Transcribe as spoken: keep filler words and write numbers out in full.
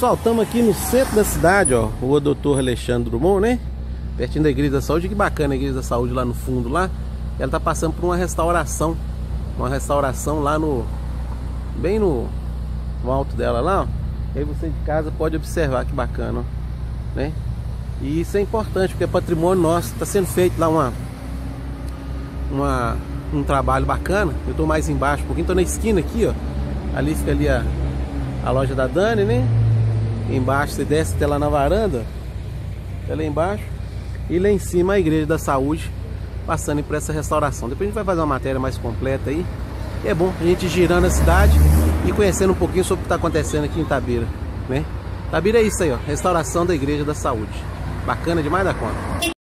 Pessoal, estamos aqui no centro da cidade, ó, Rua doutor Alexandre Drummond, né? Pertinho da Igreja da Saúde. Que bacana a Igreja da Saúde lá no fundo lá. Ela tá passando por uma restauração. Uma restauração lá no... Bem no, no alto dela lá, ó. E aí você de casa pode observar que bacana, ó, né? E isso é importante, porque é patrimônio nosso. Tá sendo feito lá uma... uma um trabalho bacana. Eu tô mais embaixo um pouquinho, tô na esquina aqui, ó. Ali fica ali a, a loja da Dani, né? Embaixo você desce até lá na varanda, até lá embaixo. E lá em cima a Igreja da Saúde, passando por essa restauração. Depois a gente vai fazer uma matéria mais completa aí. E é bom a gente girando a cidade e conhecendo um pouquinho sobre o que está acontecendo aqui em Itabira, né? Itabira é isso aí, ó, restauração da Igreja da Saúde. Bacana demais da conta.